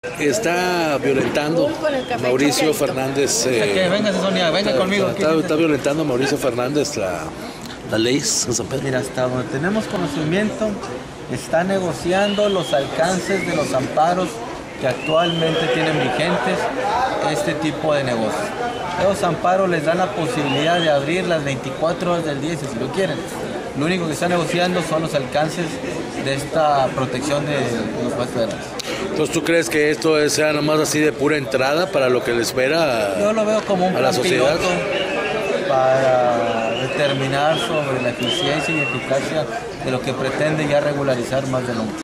Está violentando Mauricio Fernández. Venga, Sonia, venga conmigo. Está violentando Mauricio Fernández la ley en San Pedro. Mira, hasta donde tenemos conocimiento, está negociando los alcances de los amparos que actualmente tienen vigentes este tipo de negocios. Esos amparos les dan la posibilidad de abrir las 24 horas del día si lo quieren. Lo único que está negociando son los alcances de esta protección de los federales. Entonces, ¿tú crees que esto sea nomás así de pura entrada para lo que le espera Yo lo veo como un a la plan sociedad piloto para determinar sobre la eficiencia y eficacia de lo que pretende ya regularizar más de nunca?